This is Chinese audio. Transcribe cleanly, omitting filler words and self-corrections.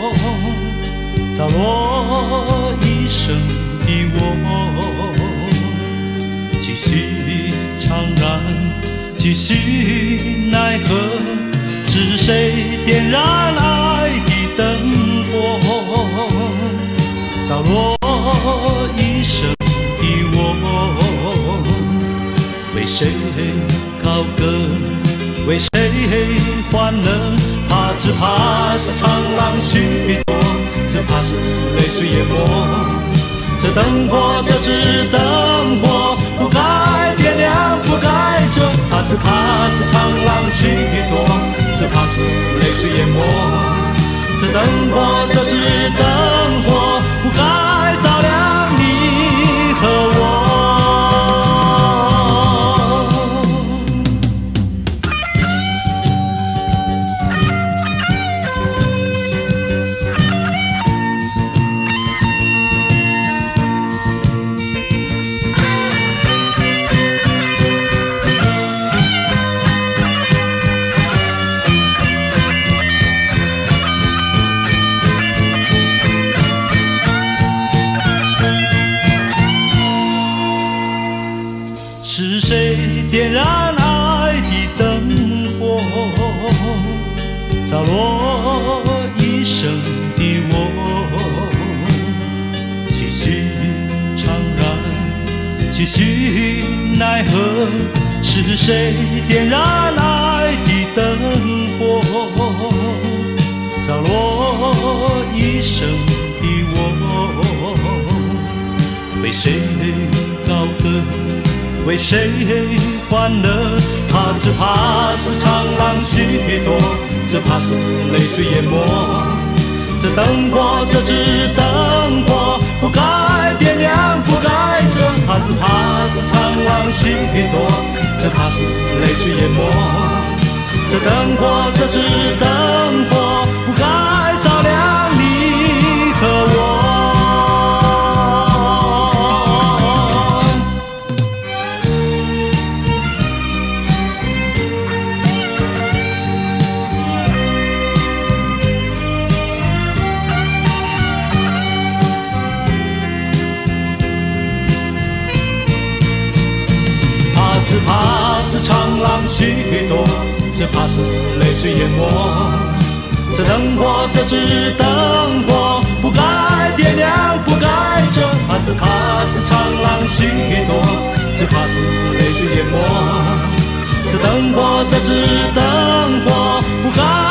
着落一生的我，继续怅然，继续奈何，是谁点燃爱的灯火？着落一生的我，为谁高歌，为谁欢乐？只怕是长浪许多，只怕是泪水淹没。这灯火，这只灯火，不该点亮，不该遮。只怕是长浪许多，只怕是泪水淹没。这灯火，这只灯火，不该照亮你和我。是谁点燃爱的灯火，着落一生的我，继续怅然，继续奈何？是谁点燃爱的灯火，着落一生的我，为谁高歌？为谁欢乐？只怕是长浪许多，只怕是泪水淹没。这灯火，这只灯火，不该点亮，不该遮。只怕是长浪许多，只怕是泪水淹没。这灯火，这只灯火，不该照亮你和我。只怕是长浪许多，只怕是泪水淹没。这灯火，这只灯火，不该点亮，不该遮。只怕是长浪许多，只怕是泪水淹没。这灯火，这只灯火，不该